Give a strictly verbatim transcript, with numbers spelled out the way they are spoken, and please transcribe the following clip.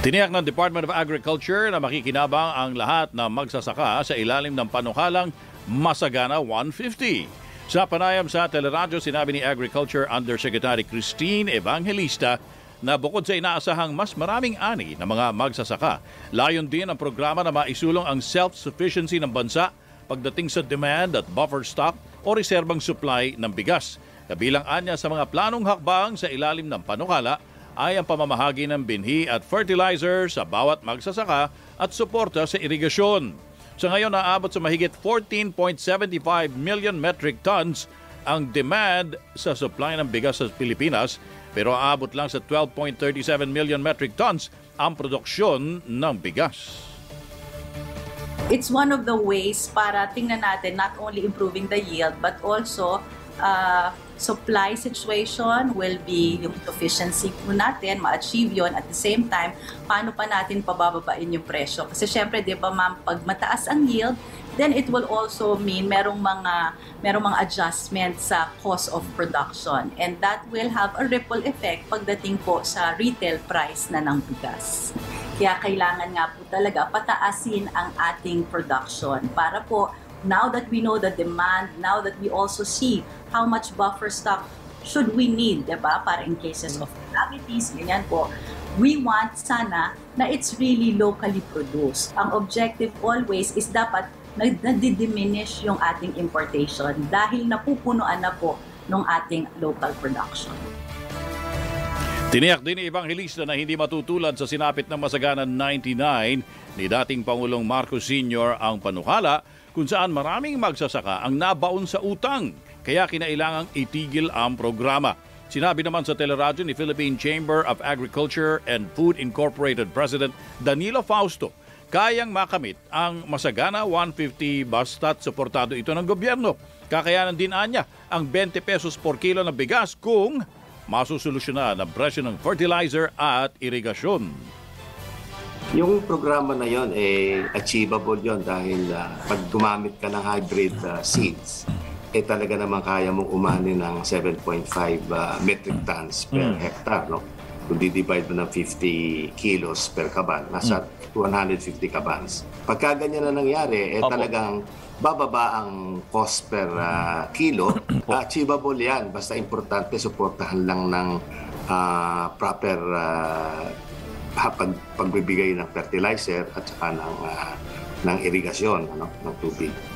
Tiniyak ng Department of Agriculture na makikinabang ang lahat na magsasaka sa ilalim ng panukalang Masagana one fifty. Sa panayam sa teleradyo, sinabi ni Agriculture Undersecretary Christine Evangelista na bukod sa inaasahang mas maraming ani ng mga magsasaka, layon din ang programa na maisulong ang self-sufficiency ng bansa pagdating sa demand at buffer stock o reserbang supply ng bigas. Kabilang anya sa mga planong hakbang sa ilalim ng panukala ay ang pamamahagi ng binhi at fertilizer sa bawat magsasaka at suporta sa irigasyon. Sa ngayon, naabot sa mahigit fourteen point seven five million metric tons ang demand sa supply ng bigas sa Pilipinas, pero aabot lang sa twelve point three seven million metric tons ang produksyon ng bigas. It's one of the ways para tingnan natin not only improving the yield but also uh, supply situation will be yung efficiency po natin, ma-achieve yun. At the same time, paano pa natin pabababain yung presyo? Kasi syempre, di ba ma'am, pag mataas ang yield, then it will also mean merong mga, merong mga adjustment sa cost of production. And that will have a ripple effect pagdating po sa retail price na ng bigas. Kaya kailangan nga po talaga pataasin ang ating production para po now that we know the demand, now that we also see how much buffer stock should we need, diba? Para in cases of calamities, ganyan po, we want sana na it's really locally produced. Ang objective always is dapat nadi-diminish yung ating importation dahil napupunuan na po ng ating local production. Tiniyak din ni Evangelista na hindi matutulad sa sinapit ng Masagana ninety-nine ni dating Pangulong Marcos Senior ang panukala kung saan maraming magsasaka ang nabaon sa utang, kaya kinailangang itigil ang programa. Sinabi naman sa teleradyo ni Philippine Chamber of Agriculture and Food Incorporated President Danilo Fausto, kayang makamit ang Masagana one fifty basta't suportado ito ng gobyerno. Kakayanan din anya ang twenty pesos per kilo ng bigas kung masusolusyonan ang presyo ng fertilizer at irigasyon. Yung programa na yon eh achievable yon dahil uh, pag gumamit ka ng hybrid uh, seeds, eh talaga naman kaya mong umani ng seven point five uh, metric tons per mm. hectare, no? Kung di-divide mo ng fifty kilos per kaban, nasa mm. one hundred fifty kabans. Pagka ganyan na nangyari, eh Opo. talagang bababa ang cost per uh, kilo. Achievable yan, basta importante suportahan lang ng uh, proper uh, pag pagbibigay ng fertilizer at saka ng, uh, ng irigasyon, ano, ng tubig.